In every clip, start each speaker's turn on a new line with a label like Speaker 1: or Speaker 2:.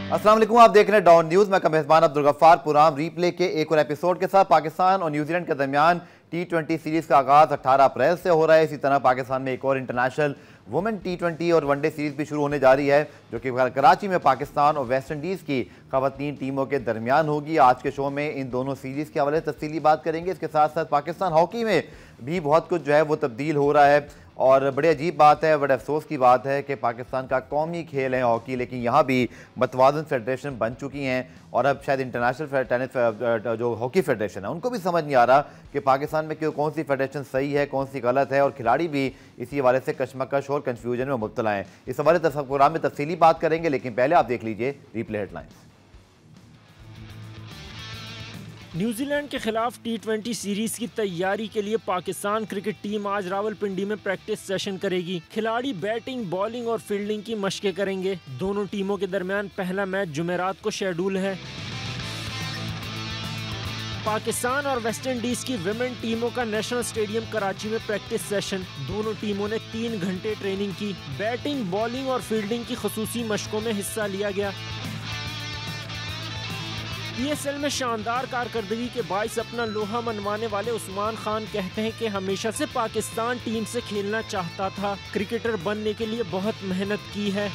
Speaker 1: अस्सलाम वालेकुम, आप देख रहे हैं डॉन न्यूज़। मैं मेहमान अब्दुल गफ्फार पुराम रीप्ले के एक और एपिसोड के साथ। पाकिस्तान और न्यूजीलैंड के दरमियान T20 सीरीज़ का आगाज़ 18 अप्रैल से हो रहा है। इसी तरह पाकिस्तान में एक और इंटरनेशनल वुमेन T20 और वनडे सीरीज़ भी शुरू होने जा रही है, जो कि कराची में पाकिस्तान और वेस्ट इंडीज़ की ख़वातीन टीमों के दरमियान होगी। आज के शो में इन दोनों सीरीज़ के हवाले से तफसीली बात करेंगे। इसके साथ साथ पाकिस्तान हॉकी में भी बहुत कुछ जो है वो तब्दील हो रहा है और बड़े अजीब बात है, बड़े अफसोस की बात है कि पाकिस्तान का कौमी खेल है हॉकी, लेकिन यहाँ भी मतवाज़न फेडरेशन बन चुकी हैं और अब शायद इंटरनेशनल टेनिस जो हॉकी फेडरेशन है उनको भी समझ नहीं आ रहा कि पाकिस्तान में कौन सी फेडरेशन सही है, कौन सी गलत है, और खिलाड़ी भी इसी हवाले से कशमकश और कन्फ्यूजन में मुब्तला हैं। इस हवाले से प्रोग्राम में तफसीली बात करेंगे, लेकिन पहले आप देख लीजिए रीप्ले हेडलाइंस।
Speaker 2: न्यूजीलैंड के खिलाफ T20 सीरीज की तैयारी के लिए पाकिस्तान क्रिकेट टीम आज रावलपिंडी में प्रैक्टिस सेशन करेगी। खिलाड़ी बैटिंग, बॉलिंग और फील्डिंग की मशकें करेंगे। दोनों टीमों के दरमियान पहला मैच जुमेरात को शेड्यूल है। पाकिस्तान और वेस्ट इंडीज की विमेन टीमों का नेशनल स्टेडियम कराची में प्रैक्टिस सेशन। दोनों टीमों ने 3 घंटे ट्रेनिंग की। बैटिंग, बॉलिंग और फील्डिंग की खुसूसी मशकों में हिस्सा लिया गया। PSL में शानदार कारकर्दगी के बाइस अपना लोहा मनवाने वाले उस्मान खान कहते हैं कि हमेशा से पाकिस्तान टीम से खेलना चाहता था, क्रिकेटर बनने के लिए बहुत मेहनत की है।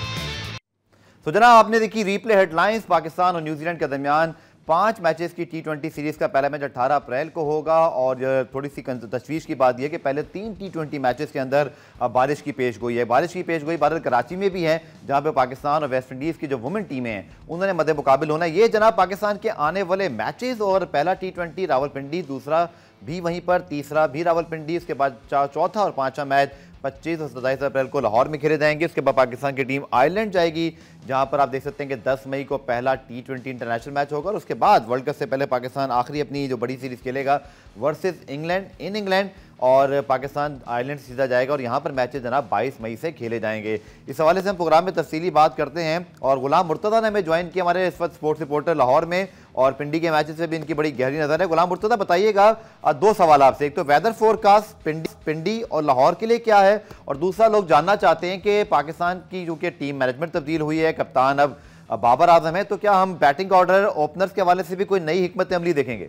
Speaker 1: तो जनाब, आपने देखी रीप्ले हेडलाइंस। पाकिस्तान और न्यूजीलैंड के दरमियान 5 मैचेस की T20 सीरीज़ का पहला मैच 18 अप्रैल को होगा और थोड़ी सी तशवीश की बात यह कि पहले 3 T20 मैचेस के अंदर बारिश की पेशगोई है। बारिश की पेशगोई बादल कराची में भी है, जहां पे पाकिस्तान और वेस्ट इंडीज़ की जो वुमेन टीमें हैं उन्होंने मद्दे मुकाबिल होना है। ये जनाब पाकिस्तान के आने वाले मैचेस, और पहला T20 रावलपिंडी, दूसरा भी वहीं पर, तीसरा भी रावलपिंडी, उसके बाद चौथा और पाँचवा मैच 25 और 27 अप्रैल को लाहौर में खेले जाएंगे। उसके बाद पाकिस्तान की टीम आयरलैंड जाएगी, जहां पर आप देख सकते हैं कि 10 मई को पहला T20 इंटरनेशनल मैच होगा और उसके बाद वर्ल्ड कप से पहले पाकिस्तान आखिरी अपनी जो बड़ी सीरीज़ खेलेगा वर्सेस इंग्लैंड इन इंग्लैंड, और पाकिस्तान आयरलैंड सीधा जाएगा और यहाँ पर मैचेस जनाब 22 मई से खेले जाएंगे। इस हवाले से हम प्रोग्राम में तफसीली बात करते हैं और गुलाम मुर्तज़ा ने हमें ज्वाइन किया हमारे इस वक्त स्पोर्ट्स रिपोर्टर लाहौर में, और पिंडी के मैचेस से भी इनकी बड़ी गहरी नज़र है। गुलाम मुर्तज़ा, बताइएगा 2 सवाल आपसे। एक तो वेदर फोरकास्ट पिंडी और लाहौर के लिए क्या है, और दूसरा लोग जानना चाहते हैं कि पाकिस्तान की जो कि टीम मैनेजमेंट तब्दील हुई है, कप्तान अब बाबर आजम है, तो क्या हम बैटिंग ऑर्डर ओपनर्स के हवाले से भी कोई नई हिकमत अमली देखेंगे?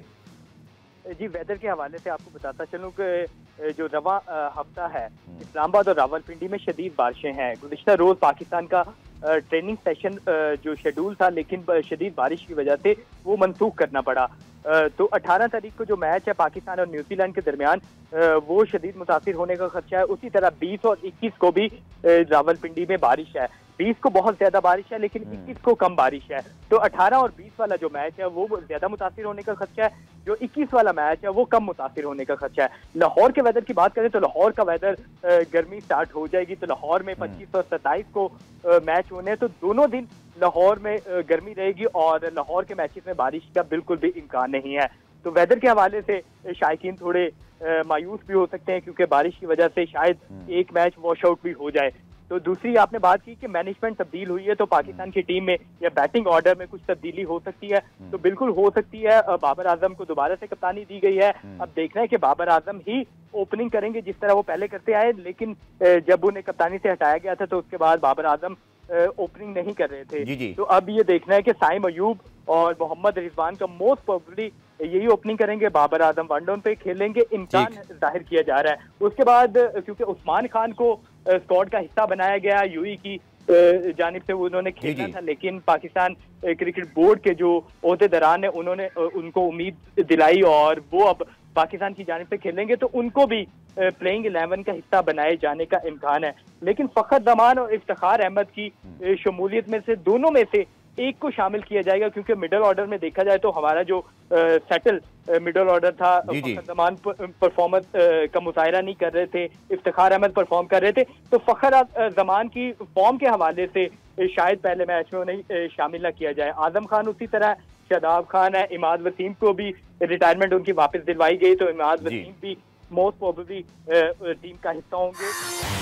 Speaker 3: जी, वेदर के हवाले से आपको बताता चलूं कि जो रवा हफ्ता है इस्लामाबाद और रावलपिंडी में शदीद बारिशें हैं। गुज़िश्ता रोज पाकिस्तान का ट्रेनिंग सेशन जो शेड्यूल था, लेकिन शदीद बारिश की वजह से वो मनसूख करना पड़ा। तो 18 तारीख को जो मैच है पाकिस्तान और न्यूजीलैंड के दरमियान, वो शदीद मुतासिर होने का खदशा है। उसी तरह 20 और 21 को भी रावलपिंडी में बारिश है। 20 को बहुत ज्यादा बारिश है, लेकिन 21 को कम बारिश है। तो 18 और 20 वाला जो मैच है वो ज्यादा मुतासिर होने का खदशा है, जो 21 वाला मैच है वो कम मुतासिर होने का खदशा है। लाहौर के वेदर की बात करें तो लाहौर का वेदर गर्मी स्टार्ट हो जाएगी, तो लाहौर में 25 और 27 को मैच होने हैं, तो दोनों दिन लाहौर में गर्मी रहेगी और लाहौर के मैचेस में बारिश का बिल्कुल भी इम्कान नहीं है। तो वेदर के हवाले से शायकीन थोड़े मायूस भी हो सकते हैं, क्योंकि बारिश की वजह से शायद एक मैच वॉश आउट भी हो जाए। तो दूसरी आपने बात की कि मैनेजमेंट तब्दील हुई है, तो पाकिस्तान की टीम में या बैटिंग ऑर्डर में कुछ तब्दीली हो सकती है, तो बिल्कुल हो सकती है। बाबर आजम को दोबारा से कप्तानी दी गई है। अब देखना है कि बाबर आजम ही ओपनिंग करेंगे जिस तरह वो पहले करते आए, लेकिन जब उन्हें कप्तानी से हटाया गया था तो उसके बाद बाबर आजम ओपनिंग नहीं कर रहे थे। तो अब ये देखना है कि साइम अयूब और मोहम्मद रिजवान का मोस्ट प्रोबेबली यही ओपनिंग करेंगे, बाबर आजम वन डाउन पे खेलेंगे, इम्कान जाहिर किया जा रहा है। उसके बाद क्योंकि उस्मान खान को स्क्वाड का हिस्सा बनाया गया यूएई की जानिब से, उन्होंने खेलना था, लेकिन पाकिस्तान क्रिकेट बोर्ड के जो ओहदेदारान है उन्होंने उनको उम्मीद दिलाई और वो अब पाकिस्तान की जानिब से खेलेंगे, तो उनको भी प्लेइंग 11 का हिस्सा बनाए जाने का इम्कान है। लेकिन फखर जमान और इफ्तिखार अहमद की शमूलियत में से दोनों में से एक को शामिल किया जाएगा, क्योंकि मिडल ऑर्डर में देखा जाए तो हमारा जो सेटल मिडल ऑर्डर था, फखर जमान परफॉर्मेंस का मुजाहिरा नहीं कर रहे थे, इफ्तिखार अहमद परफॉर्म कर रहे थे, तो फखर जमान की फॉर्म के हवाले से शायद पहले मैच में उन्हें शामिल न किया जाए। आजम खान उसी तरह, शादाब खान है, इमाद वसीम को भी रिटायरमेंट उनकी वापस दिलवाई गई, तो इमाद वसीम भी मोस्ट प्रोबेबली टीम का हिस्सा होंगे।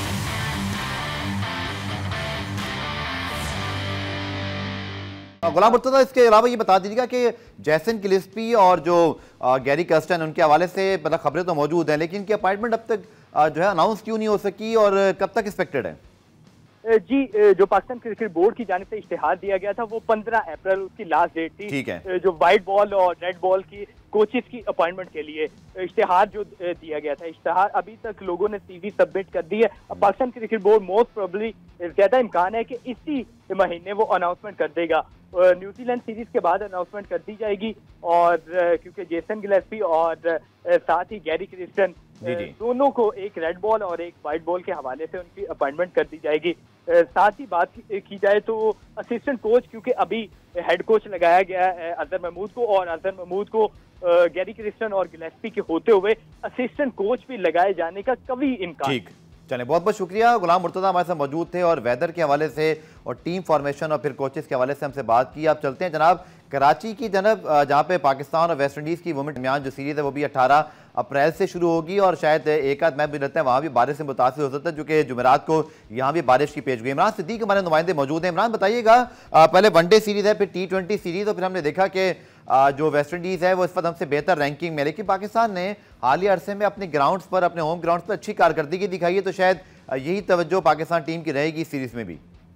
Speaker 1: गुलाम मुर्तज़ा, इसके अलावा ये बता दीजिएगा कि जैसन गिलिस्पी और जो गैरी कर्स्टन, उनके हवाले से मतलब खबरें तो मौजूद हैं, लेकिन इनकी अपॉइंटमेंट अब तक जो है अनाउंस क्यों नहीं हो सकी और कब तक एक्सपेक्टेड है?
Speaker 3: जी जो पाकिस्तान क्रिकेट बोर्ड की जानिब से इश्तिहार दिया गया था वो 15 अप्रैल उसकी लास्ट डेट थी।
Speaker 1: ठीक है।
Speaker 3: जो वाइट बॉल और रेड बॉल की कोचेस की अपॉइंटमेंट के लिए इश्तिहार जो दिया गया था, इश्तिहार अभी तक लोगों ने सीवी सबमिट कर दी है। अब Pakistan cricket board most probably ज्यादा इम्कान है कि इसी महीने वो अनाउंसमेंट कर देगा। न्यूजीलैंड सीरीज के बाद अनाउंसमेंट कर दी जाएगी और क्योंकि जेसन गिलेस्पी और साथ ही गैरी क्रिस्टन दोनों को एक रेड बॉल और एक वाइट बॉल के हवाले से उनकी अपॉइंटमेंट कर दी जाएगी। साथ ही बात की जाए तो असिस्टेंट कोच, क्योंकि अभी हेड कोच लगाया गया है अजहर महमूद को, और अजहर महमूद को गैरी क्रिस्टन और गिलेस्पी के होते हुए असिस्टेंट कोच भी लगाए जाने का कभी इम्कान।
Speaker 1: ठीक, चलें, बहुत बहुत शुक्रिया। गुलाम मुर्तज़ा हमारे साथ मौजूद थे और वेदर के हवाले से और टीम फॉर्मेशन और फिर कोचेस के हवाले से हमसे बात की। आप चलते हैं जनाब कराची की जनब, जहाँ पे पाकिस्तान और वेस्ट इंडीज़ की वुमेन दरमियान जो सीरीज़ है वो भी 18 अप्रैल से शुरू होगी और शायद एक आध मैच भी रहता है वहाँ भी बारिश से मुतासिर हो सकता है, जो कि जुमेरात को यहाँ भी बारिश की पेशगोई। इमरान सिद्दीक हमारे नुमाइंदे मौजूद हैं। इमरान बताइएगा, पहले वनडे सीरीज़ है, फिर T20 सीरीज़, और फिर हमने देखा कि जो वेस्ट इंडीज़ है वो इस वक्त हमसे बेहतर रैंकिंग में, लेकिन पाकिस्तान ने हालिया अरसे में अपने ग्राउंड्स पर, अपने होम ग्राउंड्स पर अच्छी कारकर्दगी दिखाई है, तो शायद यही तवज्जो पाकिस्तान टीम की रहेगी इस सीरीज़ में भी।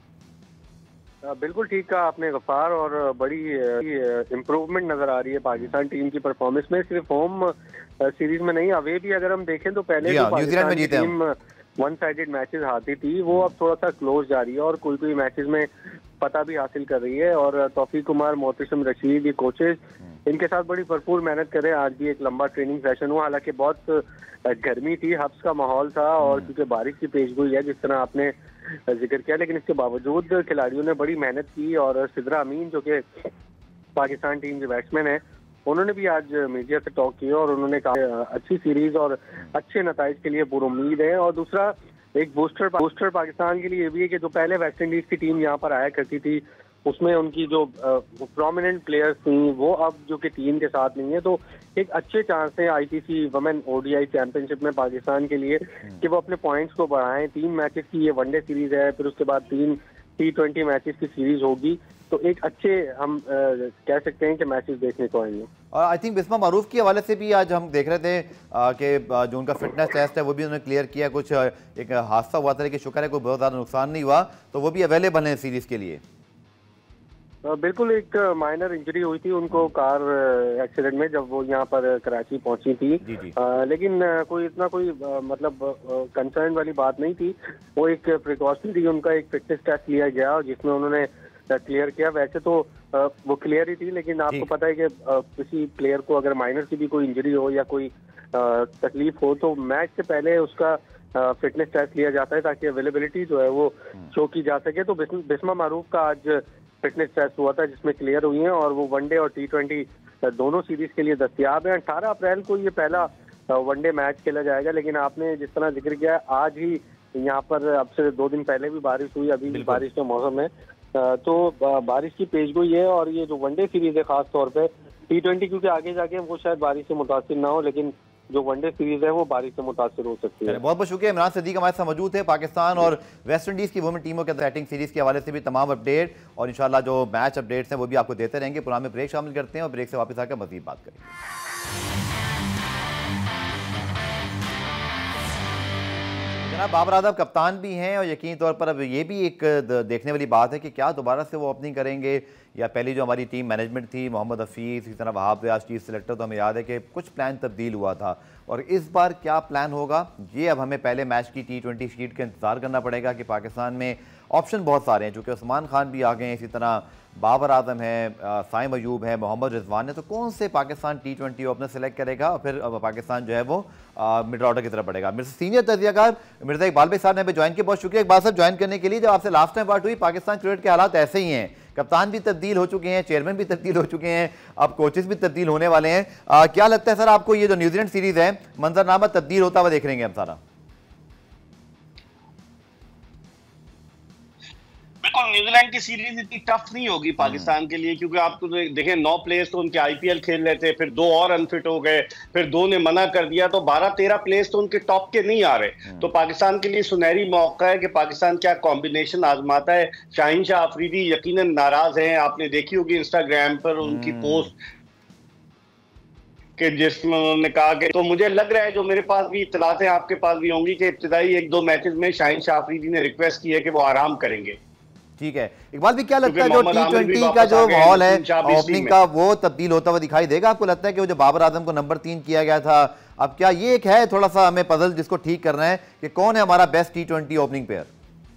Speaker 4: बिल्कुल ठीक कहा आपने गफ्फार, और बड़ी इम्प्रूवमेंट नजर आ रही है पाकिस्तान टीम की परफॉर्मेंस में। सिर्फ होम सीरीज में नहीं, अवे भी अगर हम देखें तो पहले जो पाकिस्तान की टीम वन साइडेड मैचेस हारती थी वो अब थोड़ा सा क्लोज जा रही है और कोई मैचेस में पता भी हासिल कर रही है। और तौफीक कुमार, मोहतसिम रशीद, ये कोचेस इनके साथ बड़ी भरपूर मेहनत कर रहे हैं। आज भी एक लंबा ट्रेनिंग सेशन हुआ, हालांकि बहुत गर्मी थी, हब्स का माहौल था और क्योंकि बारिश की पेशगोई है जिस तरह आपने जिक्र किया, लेकिन इसके बावजूद खिलाड़ियों ने बड़ी मेहनत की। और सिद्रा अमीन जो कि पाकिस्तान टीम के बैट्समैन है, उन्होंने भी आज मीडिया से टॉक किया और उन्होंने कहा अच्छी सीरीज और अच्छे नताइज के लिए पूरी उम्मीद है। और दूसरा एक बूस्टर पाकिस्तान के लिए ये भी है कि जो पहले वेस्ट इंडीज की टीम यहाँ पर आया करती थी उसमें उनकी जो प्रोमिनेंट प्लेयर्स थी वो अब जो कि टीम के साथ नहीं है, तो एक अच्छे चांस है आईसीसी वुमेन ओडीआई चैंपियनशिप में पाकिस्तान के लिए कि वो अपने पॉइंट्स को बढ़ाएं। 3 मैचेस की ये वनडे सीरीज है, फिर उसके बाद 3 T20 मैचेस की सीरीज होगी, तो एक अच्छे हम कह सकते हैं कि मैचेस देखने को आएंगे।
Speaker 1: और आई थिंक बिस्मा मारूफ के हवाले से भी आज हम देख रहे थे कि जो उनका फिटनेस टेस्ट है वो भी उन्होंने क्लियर किया। कुछ एक हादसा हुआ था लेकिन शुक्र है कोई बहुत ज़्यादा नुकसान नहीं हुआ, तो वो भी अवेलेबल है सीरीज़ के लिए।
Speaker 4: बिल्कुल, एक माइनर इंजरी हुई थी उनको कार एक्सीडेंट में जब वो यहाँ पर कराची पहुंची थी। लेकिन कोई इतना मतलब कंसर्न वाली बात नहीं थी। वो एक प्रिकॉशनरी उनका एक फिटनेस टेस्ट लिया गया जिसमें उन्होंने क्लियर किया। वैसे तो वो क्लियर ही थी, लेकिन आपको पता है कि किसी प्लेयर को अगर माइनर की भी कोई इंजरी हो या कोई तकलीफ हो तो मैच से पहले उसका फिटनेस टेस्ट लिया जाता है ताकि अवेलेबिलिटी जो है वो शो की जा सके। तो बिस्मा मारूफ का आज फिटनेस टेस्ट हुआ था जिसमें क्लियर हुई है और वो वनडे और T20 दोनों सीरीज के लिए दस्तियाब है। 18 अप्रैल को ये पहला वनडे मैच खेला जाएगा, लेकिन आपने जिस तरह जिक्र किया आज ही यहाँ पर अब से 2 दिन पहले भी बारिश हुई, अभी भी बारिश का मौसम है, तो बारिश की पेशगोई है। और ये जो वनडे सीरीज है खास तौर पे T20 क्योंकि आगे जाके वो शायद बारिश से मुतासिर ना हो, लेकिन जो वनडे सीरीज है वो बारिश से मुतासिर हो सकती है।
Speaker 1: बहुत बहुत शुक्रिया। इमरान सिद्दीक हमारे साथ मौजूद थे। पाकिस्तान और वेस्ट इंडीज़ की वुमेन टीमों के बैटिंग सीरीज के हवाले से भी तमाम अपडेट और इंशाल्लाह जो मैच अपडेट्स हैं वो भी आपको देते रहेंगे। पुराने में ब्रेक शामिल करते हैं और ब्रेक से वापस आकर मज़ीद बात करेंगे। जनाब बाबर आजम कप्तान भी हैं और यकीनी तौर पर अब ये भी एक देखने वाली बात है कि क्या दोबारा से वो ओपनिंग करेंगे या पहली जो हमारी टीम मैनेजमेंट थी, मोहम्मद हफीज़, इसी तरह वहाब रियाज चीफ सिलेक्टर, तो हमें याद है कि कुछ प्लान तब्दील हुआ था और इस बार क्या प्लान होगा ये अब हमें पहले मैच की T20 शीट का इंतज़ार करना पड़ेगा कि पाकिस्तान में ऑप्शन बहुत सारे हैं, चूँकि उस्मान खान भी आ गए हैं, इसी तरह बाबर आजम है, साइम अयूब है, मोहम्मद रिजवान है, तो कौन से पाकिस्तान T20 ओपनर सेलेक्ट करेगा और फिर पाकिस्तान जो है वो मिड ऑर्डर की तरफ बढ़ेगा। मेरे सीनियर तजियाकार मिर्जा इकबाल भाई साहब ने ज्वाइन किया, बहुत शुक्रिया इकबाल साहब ज्वाइन करने के लिए। जब आपसे लास्ट टाइम बात हुई पाकिस्तान क्रिकेट के हालात ऐसे ही हैं, कप्तान भी तब्दील हो चुके हैं, चेयरमैन भी तब्दील हो चुके हैं, अब कोचेस भी तब्दील होने वाले हैं। क्या लगता है सर आपको ये जो न्यूजीलैंड सीरीज है मंजरनामा तब्दील होता हुआ देख रहे हैं हम सारा?
Speaker 5: बिल्कुल, न्यूजीलैंड की सीरीज इतनी टफ नहीं होगी पाकिस्तान के लिए, क्योंकि आप तो देखें 9 प्लेयर्स तो उनके आईपीएल खेल रहे थे, फिर 2 और अनफिट हो गए, फिर 2 ने मना कर दिया, तो 12-13 प्लेयर्स तो उनके टॉप के नहीं आ रहे। तो पाकिस्तान के लिए सुनहरी मौका है कि पाकिस्तान क्या कॉम्बिनेशन आजमाता है। शाहीन शाह अफरीदी यकीनन नाराज हैं, आपने देखी होगी इंस्टाग्राम पर उनकी पोस्ट कि जिसमें उन्होंने कहा कि, तो मुझे लग रहा है, जो मेरे पास भी इत्तलातें आपके पास भी होंगी, कि इब्तिदाई 1-2 मैचेस में शाहीन शाह अफरीदी ने रिक्वेस्ट की है कि वो आराम करेंगे।
Speaker 1: ठीक है, इकबाल भी क्या लगता है जो T20 का जो माहौल है ओपनिंग का वो तब्दील होता हुआ दिखाई देगा? आपको लगता है कि वो जो बाबर आजम को नंबर 3 किया गया था, अब क्या ये एक है थोड़ा सा हमें पजल जिसको ठीक करना है कि कौन है हमारा बेस्ट T20 ओपनिंग पेयर?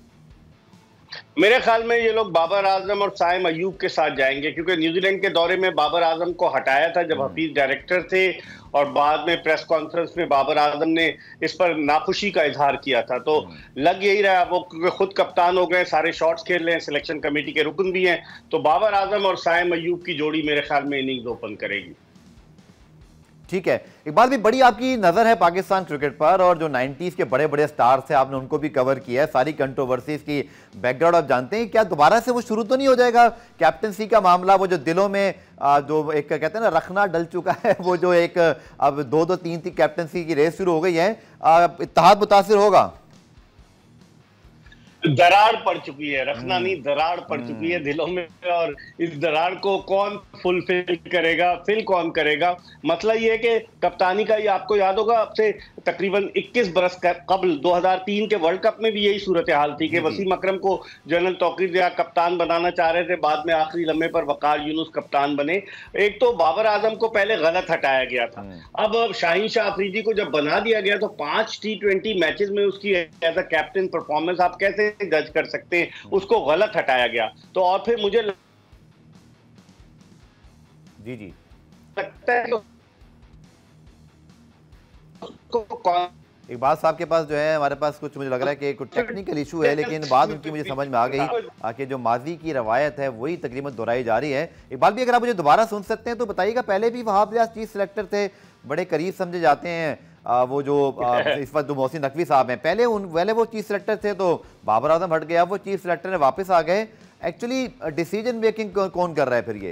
Speaker 5: मेरे ख्याल में ये लोग बाबर आजम और साइम अयूब के साथ जाएंगे, क्योंकि न्यूजीलैंड के दौरे में बाबर आजम को हटाया था जब हफीज डायरेक्टर थे, और बाद में प्रेस कॉन्फ्रेंस में बाबर आजम ने इस पर नाखुशी का इजहार किया था। तो लग यही रहा, वो खुद कप्तान हो गए, सारे शॉट्स खेल रहे हैं, सिलेक्शन कमेटी के रुकन भी हैं, तो बाबर आजम और साइम अयूब की जोड़ी मेरे ख्याल में इनिंग्स ओपन करेगी।
Speaker 1: ठीक है, इकबाल भी बड़ी आपकी नजर है पाकिस्तान क्रिकेट पर, और जो 90s के बड़े बड़े स्टार्स थे आपने उनको भी कवर किया है, सारी कंट्रोवर्सीज की बैकग्राउंड आप जानते हैं, क्या दोबारा से वो शुरू तो नहीं हो जाएगा कैप्टनसी का मामला? वो जो दिलों में जो एक कहते हैं ना रखना डल चुका है, वो जो एक अब 2-2 3-3 कैप्टनसी की रेस शुरू हो गई है, इत्तेहाद मुतासिर होगा?
Speaker 5: दरार पड़ चुकी है, रखना नहीं, दरार पड़ चुकी है दिलों में, और इस दरार को कौन फुलफिल करेगा, फिल कौन करेगा? मसला ये है कि कप्तानी का, ये आपको याद होगा, अब से तकरीबन 21 बरस कबल 2003 के वर्ल्ड कप में भी यही सूरत हाल थी कि वसीम अकरम को जनरल तौकीर दिया, कप्तान बनाना चाह रहे थे, बाद में आखिरी लम्हे पर वकार यूनुस कप्तान बने। एक तो बाबर आजम को पहले गलत हटाया गया था, अब शाहीन शाह अफरीदी को जब बना दिया गया तो 5 T20 मैचेस में उसकी एज अ कैप्टन परफॉर्मेंस आप कैसे जज कर सकते हैं? उसको गलत हटाया गया। तो और फिर मुझे
Speaker 1: जी
Speaker 5: लगता है
Speaker 1: इकबाल साहब के पास जो है, हमारे पास कुछ मुझे लग रहा है कि कुछ टेक्निकल इशू है, लेकिन बात उनकी मुझे समझ में आ गई कि जो माजी की रवायत है वही तकरीबन दोहराई जा रही है। इकबाल भी अगर आप मुझे दोबारा सुन सकते हैं तो बताइएगा, पहले भी वहाब रियाज चीफ सिलेक्टर थे, बड़े करीब समझे जाते हैं, वो जो इस वक्त मोहसिन नकवी साहब हैं, पहले वो चीफ सिलेक्टर थे, तो बाबर आजम हट गया, वो चीफ सिलेक्टर है, वापस आ गए। एक्चुअली डिसीजन मेकिंग कौन कर रहा है फिर ये?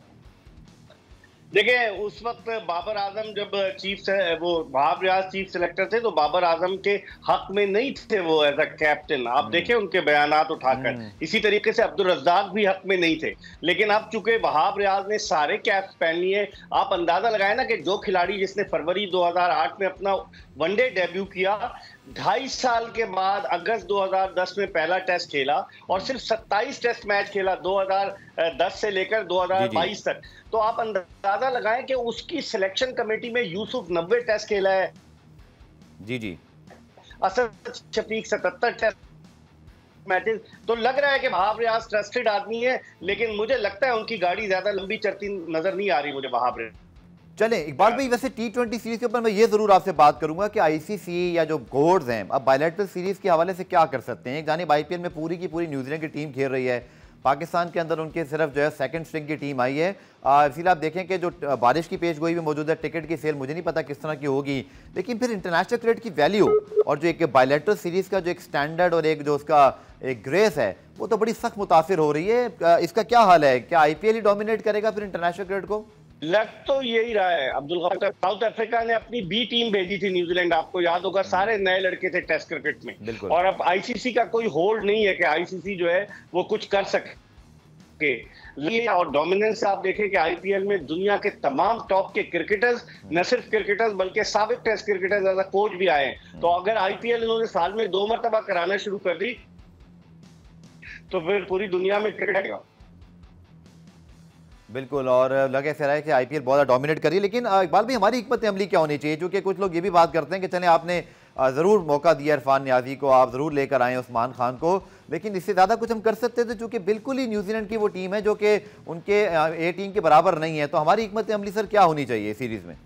Speaker 5: देखिए, उस वक्त बाबर आजम जब वो वहाब रियाज चीफ सिलेक्टर थे, तो बाबर आजम के हक में नहीं थे वो एज अ कैप्टन। आप देखें उनके बयानात उठाकर, इसी तरीके से अब्दुल रज्जाक भी हक में नहीं थे। लेकिन अब चूंकि वहाब रियाज ने सारे कैप्स पहन लिए, आप अंदाजा लगाए ना कि जो खिलाड़ी जिसने फरवरी 2008 में अपना वनडे डेब्यू किया, 2.5 साल के बाद अगस्त 2010 में पहला टेस्ट खेला और सिर्फ 27 टेस्ट मैच खेला 2010 से लेकर 2022 तक, तो आप अंदाजा लगाएं कि उसकी सिलेक्शन कमेटी में यूसुफ 90 टेस्ट खेला है,
Speaker 1: जी
Speaker 5: असद शफीक 77 टेस्ट मैचेस। तो लग रहा है कि वहाब रियाज ट्रस्टेड आदमी है, लेकिन मुझे लगता है उनकी गाड़ी ज्यादा लंबी चलती नजर नहीं आ रही मुझे वहाब रियाज।
Speaker 1: चले इकबाल भाई, वैसे T20 सीरीज के ऊपर मैं ये जरूर आपसे बात करूंगा कि आईसीसी या जो बोर्ड्स हैं अब बायलैटरल सीरीज के हवाले से क्या कर सकते हैं? एक जानिब आईपीएल में पूरी की पूरी न्यूजीलैंड की टीम खेल रही है, पाकिस्तान के अंदर उनके सिर्फ जो है सेकंड स्ट्रिंग की टीम आई है, इसीलिए आप देखें कि जो बारिश की पेश गोई भी मौजूद है, टिकट की सेल मुझे नहीं पता किस तरह की होगी, लेकिन फिर इंटरनेशनल क्रिकेट की वैल्यू और जो एक बायलैटरल सीरीज का जो एक स्टैंडर्ड और एक जो उसका एक ग्रेस है वो तो बड़ी सख्त मुतासिर हो रही है। इसका क्या हाल है? क्या आईपीएल ही डोमिनेट करेगा फिर इंटरनेशनल क्रिकेट को?
Speaker 5: लग तो यही रहा है अब्दुल गफ्फार। साउथ अफ्रीका ने अपनी बी टीम भेजी थी न्यूजीलैंड, आपको याद होगा, सारे नए लड़के थे टेस्ट क्रिकेट में, और अब आईसीसी का कोई होल्ड नहीं है कि आईसीसी जो है वो कुछ कर सके। और डोमिनेंस आप देखें कि आईपीएल में दुनिया के तमाम टॉप के क्रिकेटर्स, न सिर्फ क्रिकेटर्स बल्कि साबिक test cricketers as a coach भी आए हैं। तो अगर आईपीएल इन्होंने साल में 2 मरतबा कराना शुरू कर दी तो फिर पूरी दुनिया में क्रिकेट आएगा।
Speaker 1: बिल्कुल, और लगे ऐसा रहा है कि आईपीएल बहुत ज़्यादा डोमिनेट करी, लेकिन इकबाल भी हमारी हिकमत अमली क्या होनी चाहिए? क्योंकि कुछ लोग ये भी बात करते हैं कि चले आपने ज़रूर मौका दिया इरफान नियाजी को, आप ज़रूर लेकर आए उस्मान खान को, लेकिन इससे ज़्यादा कुछ हम कर सकते थे, चूँकि बिल्कुल ही न्यूजीलैंड की वो टीम है जो कि उनके ए टीम के बराबर नहीं है। तो हमारी हिकमत अमली सर क्या होनी चाहिए सीरीज़ में?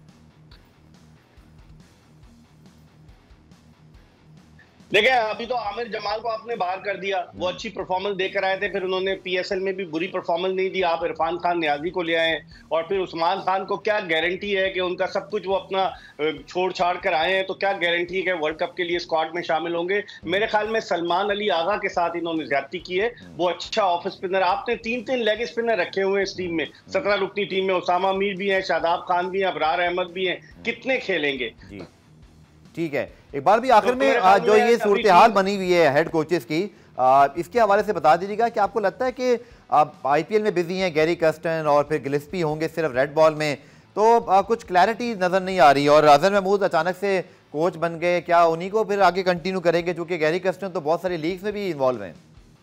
Speaker 5: देखिए, अभी तो आमिर जमाल को आपने बाहर कर दिया, वो अच्छी परफॉर्मेंस देकर आए थे, फिर उन्होंने पीएसएल में भी बुरी परफॉर्मेंस नहीं दी, आप इरफान खान नियाजी को ले आए, और फिर उस्मान खान को क्या गारंटी है कि उनका सब कुछ वो अपना छोड़ छाड़ कर आए हैं, तो क्या गारंटी है कि वर्ल्ड कप के लिए स्क्वाड में शामिल होंगे? मेरे ख्याल में सलमान अली आगा के साथ इन्होंने ज्यादती की है, वो अच्छा ऑफ स्पिनर, आपने 3-3 लेग स्पिनर रखे हुए हैं इस टीम में, 17 रुकनी टीम में, उसामा मीर भी है, शादाब खान भी है, अबरार अहमद भी है, कितने खेलेंगे?
Speaker 1: ठीक है, एक बार भी आखिर में जो ये सूरत हाल बनी हुई है हेड कोचेस की, इसके हवाले से बता दीजिएगा कि आपको लगता है कि आप आईपीएल में बिजी हैं, गैरी कर्स्टन और फिर गिलिस्पी होंगे सिर्फ रेड बॉल में, तो कुछ क्लैरिटी नज़र नहीं आ रही। और अजहर महमूद अचानक से कोच बन गए, क्या उन्हीं को फिर आगे कंटिन्यू करेंगे? क्योंकि गैरी कर्स्टन तो बहुत सारी लीग्स में भी इन्वॉल्व हैं।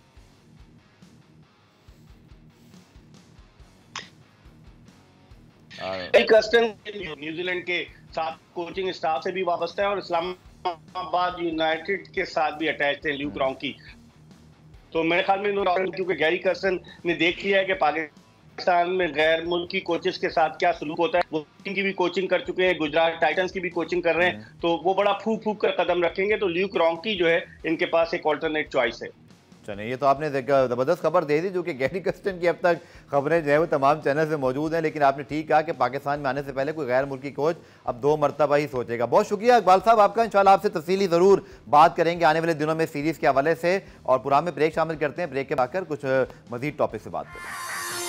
Speaker 5: गैरी कर्स्टन न्यूजीलैंड के साथ कोचिंग स्टाफ से भी वाबस्ता है और इस्लामाबाद यूनाइटेड के साथ भी अटैच थे ल्यूक रॉन्की। तो मेरे ख्याल में क्योंकि गैरी कर्स्टन ने देख लिया है कि पाकिस्तान में गैर मुल्की कोचेस के साथ क्या सलूक होता है, वो की भी कोचिंग कर चुके हैं, गुजरात टाइटंस की भी कोचिंग कर रहे हैं, तो वो बड़ा फूक फूक कर कदम रखेंगे। तो ल्यूक रॉन्की जो है इनके पास एक ऑल्टरनेट चॉइस है।
Speaker 1: चलिए, ये तो आपने ज़बरदस्त खबर दे दी, जो कि गैरी कर्स्टन की अब तक खबरें जो है वो तमाम चैनल से मौजूद हैं। लेकिन आपने ठीक कहा कि पाकिस्तान में आने से पहले कोई गैर मुल्की कोच अब 2 मरतबा ही सोचेगा। बहुत शुक्रिया इकबाल साहब आपका। इंशाल्लाह आपसे तफसीली ज़रूर बात करेंगे आने वाले दिनों में सीरीज़ के हवाले से। और प्रोग्राम में ब्रेक शामिल करते हैं, ब्रेक के बाद कुछ मज़ीद टॉपिक से बात करें।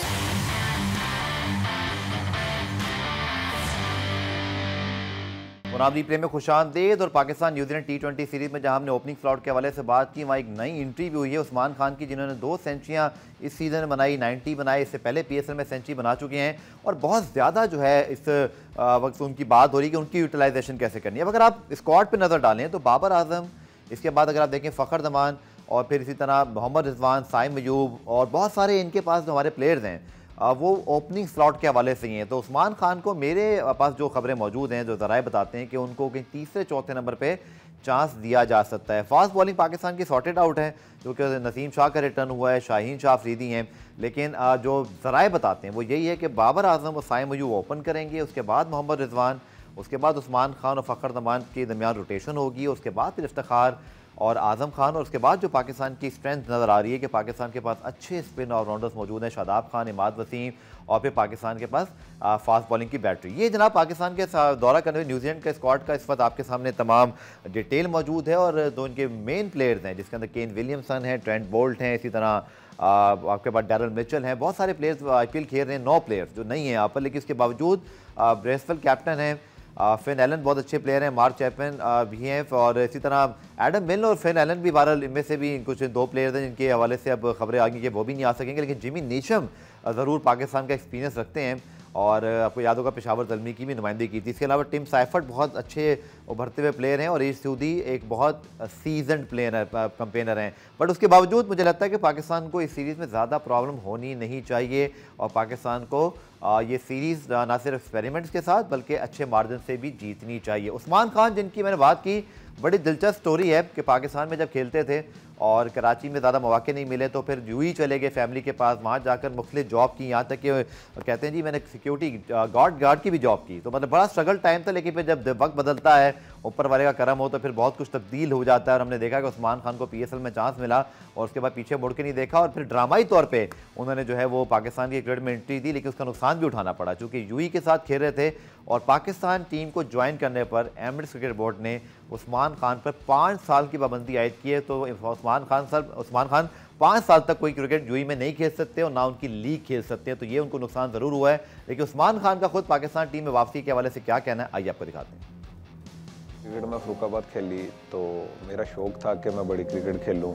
Speaker 1: प्रोग्राम रिप्ले में खुशामदीद। और पाकिस्तान न्यूजीलैंड T20 सीरीज़ में जहां हमने ओपनिंग स्लॉट के हवाले से बात की, वहाँ एक नई एंट्री भी हुई है उस्मान खान की, जिन्होंने 2 सेंचुरियां इस सीज़न में बनाई, 90 बनाई। इससे पहले PSL में सेंचुरी बना चुके हैं और बहुत ज़्यादा जो है इस वक्त उनकी बात हो रही है कि उनकी यूटिलाइजेशन कैसे करनी है। अब अगर आप स्क्वाड पर नज़र डालें तो बाबर आजम, इसके बाद अगर आप देखें फ़खर जमान, और फिर इसी तरह मोहम्मद रिजवान, साइम अयूब और बहुत सारे इनके पास जो हमारे प्लेयर्स हैं वो ओपनिंग स्लॉट के हवाले से ही हैं। तो उस्मान खान को मेरे पास जो खबरें मौजूद हैं, जो ज़राए बताते हैं कि उनको कहीं तीसरे चौथे नंबर पे चांस दिया जा सकता है। फास्ट बॉलिंग पाकिस्तान की सॉर्टेड आउट है, क्योंकि नसीम शाह का रिटर्न हुआ है, शाहीन शाह अफरीदी हैं। लेकिन जो ज़राए बताते हैं वो यही है कि बाबर आजम और साइम अयूब ओपन करेंगे, उसके बाद मोहम्मद रिजवान, उसके बाद उस्मान खान और फ़खर जमान के दरमियान रोटेशन होगी, उसके बाद फिर इफ्तिखार और आज़म खान। और उसके बाद जो पाकिस्तान की स्ट्रेंथ नज़र आ रही है कि पाकिस्तान के पास अच्छे स्पिन ऑलराउंडर्स मौजूद हैं, शादाब खान, इमाद वसीम, और फिर पाकिस्तान के पास फास्ट बॉलिंग की बैटरी। ये जनाब पाकिस्तान के दौरा करने वाले न्यूजीलैंड का स्क्वाड का इस वक्त आपके सामने तमाम डिटेल मौजूद है। और दो इनके मेन प्लेयर्स हैं, जिसके अंदर केन विलियमसन है, ट्रेंट बोल्ट हैं, इसी तरह आपके पास डैरल मिचेल हैं। बहुत सारे प्लेयर्स IPL खेल रहे हैं, 9 प्लेयर्स जो नहीं हैं यहाँ पर, लेकिन इसके बावजूद ब्रेसवेल कैप्टन हैं, फिन एलन बहुत अच्छे प्लेयर हैं, मार्क चैपमैन भी हैं, और इसी तरह एडम मिल और फिन एलन भी बहरहाल इनमें से भी कुछ 2 प्लेयर्स हैं जिनके हवाले से अब खबरें आ गई कि वो भी नहीं आ सकेंगे। लेकिन जिमी नीशम ज़रूर पाकिस्तान का एक्सपीरियंस रखते हैं, और आपको याद होगा पेशावर ज़ल्मी की भी नुमाइंदगी की थी। इसके अलावा टिम साइफर्ट बहुत अच्छे उभरते हुए प्लेयर हैं, और ईश सूदी एक बहुत सीजनड प्लेयर है, कंपेनर हैं। बट उसके बावजूद मुझे लगता है कि पाकिस्तान को इस सीरीज़ में ज़्यादा प्रॉब्लम होनी नहीं चाहिए, और पाकिस्तान को ये सीरीज़ ना सिर्फ एक्सपेरिमेंट्स के साथ बल्कि अच्छे मार्जिन से भी जीतनी चाहिए। उस्मान खान, जिनकी मैंने बात की, बड़ी दिलचस्प स्टोरी है कि पाकिस्तान में जब खेलते थे और कराची में ज़्यादा मौके नहीं मिले तो फिर यूं ही चले गए फैमिली के पास, वहाँ जाकर मुख्तलिफ जॉब की, यहाँ तक कि कहते हैं जी मैंने सिक्योरिटी गार्ड की भी जॉब की। तो मतलब बड़ा स्ट्रगल टाइम था, लेकिन फिर जब वक्त बदलता है, ऊपर वाले का करम हो, तो फिर बहुत कुछ तब्दील हो जाता है। और हमने देखा कि उस्मान खान को PSL में चांस मिला और उसके बाद पीछे मुड़ के नहीं देखा, और फिर ड्रामाई तौर पे उन्होंने जो है वो पाकिस्तान की क्रिकेट में एंट्री दी, लेकिन उसका नुकसान भी उठाना पड़ा, चूँकि UAE के साथ खेल रहे थे। और पाकिस्तान टीम को ज्वाइन करने पर एमिरेट्स क्रिकेट बोर्ड ने उस्मान खान पर 5 साल की पाबंदी आयद की है। तो उस्मान खान 5 साल तक कोई क्रिकेट UAE में नहीं खेल सकते और ना उनकी लीग खेल सकते हैं। तो ये उनको नुकसान ज़रूर हुआ है। लेकिन उस्मान खान का खुद पाकिस्तान टीम में वापसी के हवाले से क्या कहना है, आइए आपको दिखाते हैं।
Speaker 6: क्रिकेट में फरुखाबाद खेली तो मेरा शौक़ था कि मैं बड़ी क्रिकेट खेलूं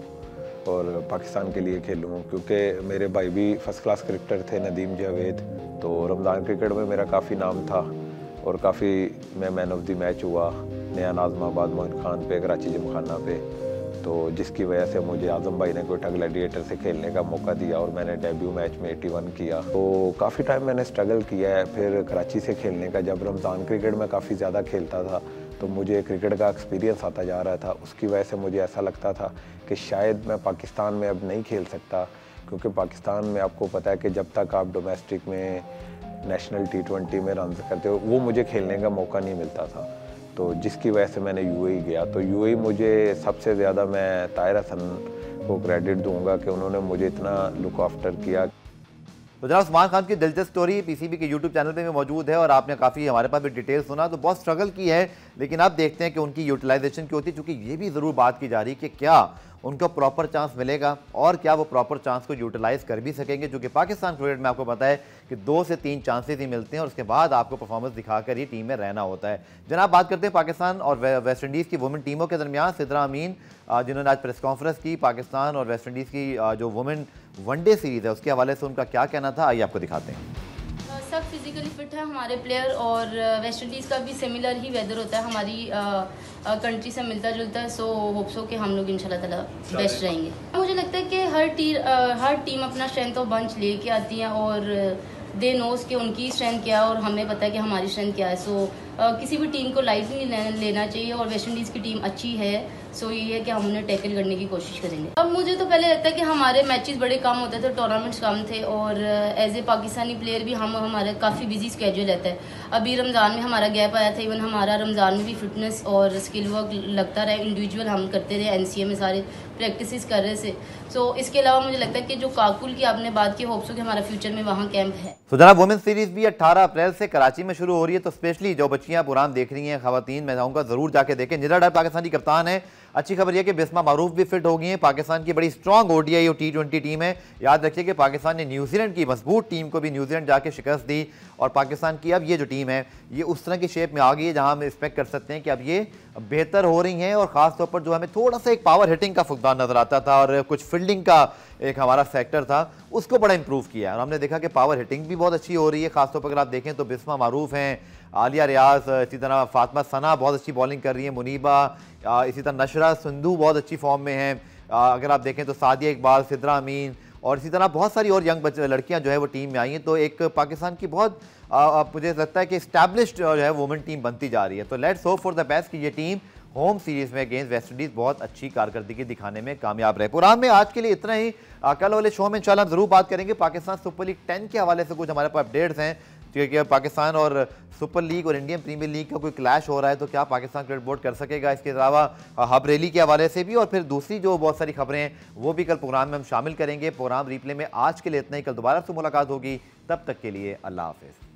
Speaker 6: और पाकिस्तान के लिए खेलूं, क्योंकि मेरे भाई भी फर्स्ट क्लास क्रिकेटर थे, नदीम जावेद। तो रमज़ान क्रिकेट में मेरा काफ़ी नाम था और काफ़ी मैं मैन ऑफ द मैच हुआ नया नाज़माबाद मोइन खान पे, कराची जिमखाना पे। तो जिसकी वजह से मुझे आज़म भाई ने कोयटा ग्लैडिएटर से खेलने का मौका दिया और मैंने डेब्यू मैच में 81 किया। तो काफ़ी टाइम मैंने स्ट्रगल किया है। फिर कराची से खेलने का, जब रमज़ान क्रिकेट में काफ़ी ज़्यादा खेलता था तो मुझे क्रिकेट का एक्सपीरियंस आता जा रहा था। उसकी वजह से मुझे ऐसा लगता था कि शायद मैं पाकिस्तान में अब नहीं खेल सकता, क्योंकि पाकिस्तान में आपको पता है कि जब तक आप डोमेस्टिक में नेशनल T20 में रन करते हो, वो मुझे खेलने का मौका नहीं मिलता था। तो जिसकी वजह से मैंने UAE गया। तो UAE मुझे सबसे ज़्यादा मैं ताहिर हसन को क्रेडिट दूंगा कि उन्होंने मुझे इतना लुक आफ्टर किया।
Speaker 1: तो जनाब उस्मान खान की दिलचस्प स्टोरी PCB के YouTube चैनल पे भी मौजूद है और आपने काफ़ी हमारे पास भी डिटेल सुना। तो बहुत स्ट्रगल की है, लेकिन अब देखते हैं कि उनकी यूटिलाइजेशन क्यों होती है, क्योंकि ये भी ज़रूर बात की जा रही है कि क्या उनको प्रॉपर चांस मिलेगा और क्या वो प्रॉपर चांस को यूटिलाइज़ कर भी सकेंगे। जो कि पाकिस्तान क्रिकेट में आपको पता है कि 2 से 3 चांसेस ही मिलते हैं और उसके बाद आपको परफॉर्मेंस दिखाकर ही टीम में रहना होता है। जनाब बात करते हैं पाकिस्तान और वेस्ट इंडीज़ की वुमेन टीमों के दरमियान। सिद्रा अमीन जिन्होंने आज प्रेस कॉन्फ्रेंस की, पाकिस्तान और वेस्ट इंडीज़ की जो वुमेन वनडे सीरीज़ है उसके हवाले से उनका क्या कहना था, आइए आपको दिखाते हैं।
Speaker 7: सब फिजिकली फिट है हमारे प्लेयर और वेस्ट इंडीज़ का भी सिमिलर ही वेदर होता है, हमारी कंट्री से मिलता जुलता है। सो होप सो कि हम लोग इंशाल्लाह ताला बेस्ट रहेंगे। मुझे लगता है कि हर टीम अपना स्ट्रेंथ ऑफ बंच लेके आती है और दे नोज कि उनकी स्ट्रेंथ क्या है और हमें पता है कि हमारी स्ट्रेंथ क्या है। सो किसी भी टीम को लाइट नहीं लेना चाहिए और वेस्ट इंडीज़ की टीम अच्छी है। सो ये है कि हम उन्हें टैकल करने की कोशिश करेंगे। अब मुझे तो पहले लगता है कि हमारे मैचेस बड़े कम होते थे, टूर्नामेंट्स कम थे और एज ए पाकिस्तानी प्लेयर भी हमारे काफ़ी बिजी स्केड्यूल रहता है। अभी रमज़ान में हमारा गैप आया था, इवन हमारा रमज़ान में भी फिटनेस और स्किल वर्क लगता रहा, इंडिविजुअल हम करते रहे, NCA में सारे प्रैक्टिस कर रहे थे। सो इसके अलावा मुझे लगता है कि जो काकुल की आपने बात की, होप्स हो कि हमारा फ्यूचर में वहाँ कैंप है।
Speaker 1: तो जनाब वुमेन्स सीरीज भी 18 अप्रैल से कराची में शुरू हो रही है, तो स्पेशली जो बच्चियां प्रोग्राम देख रही हैं खवातीन, मैं चाहूँगा जरूर जाके देखें। निदा डार पाकिस्तानी कप्तान है। अच्छी खबर यह कि बिस्मा मारूफ भी फिट हो गई हैं। पाकिस्तान की बड़ी स्ट्रॉन्ग ODI और T20 टीम है। याद रखिए कि पाकिस्तान ने न्यूजीलैंड की मजबूत टीम को भी न्यूजीलैंड जाके शिकस्त दी और पाकिस्तान की अब ये जो टीम है ये उस तरह की शेप में आ गई है जहां हम एक्सपेक्ट कर सकते हैं कि अब ये बेहतर हो रही हैं। और ख़ासतौर पर जो हमें थोड़ा सा एक पावर हिटिंग का फुकदान नज़र आता था और कुछ फील्डिंग का एक हमारा सेक्टर था, उसको बड़ा इंप्रूव किया और हमने देखा कि पावर हिटिंग भी बहुत अच्छी हो रही है। खासतौर पर अगर आप देखें तो बिस्मा मारूफ हैं, आलिया रियाज, इसी तरह फातिमा सना बहुत अच्छी बॉलिंग कर रही है, मुनीबा, इसी तरह नशरा सिंधु बहुत अच्छी फॉर्म में हैं। अगर आप देखें तो सादिया इकबाल, सिद्रा अमीन और इसी तरह बहुत सारी और यंग लड़कियां जो है वो टीम में आई हैं। तो एक पाकिस्तान की बहुत मुझे लगता है कि इस्टेब्लिश्ड जो है वुमेन टीम बनती जा रही है। तो let's hope for the best कि ये टीम होम सीरीज में अगेंस्ट वेस्ट इंडीज बहुत अच्छी कारकर्दगी दिखाने में कामयाब रहे। प्रोग्राम में आज के लिए इतना ही। कल वाले शो में इंशाल्लाह हम जरूर बात करेंगे पाकिस्तान सुपर लीग 10 के हवाले से। कुछ हमारे पास अपडेट्स हैं क्योंकि पाकिस्तान और सुपर लीग और इंडियन प्रीमियर लीग का कोई क्लैश हो रहा है, तो क्या पाकिस्तान क्रिकेट बोर्ड कर सकेगा। इसके अलावा हब रैली के हवाले से भी और फिर दूसरी जो बहुत सारी खबरें हैं वो भी कल प्रोग्राम में हम शामिल करेंगे। प्रोग्राम रिप्ले में आज के लिए इतना ही। कल दोबारा से मुलाकात होगी, तब तक के लिए अल्लाह हाफिज़।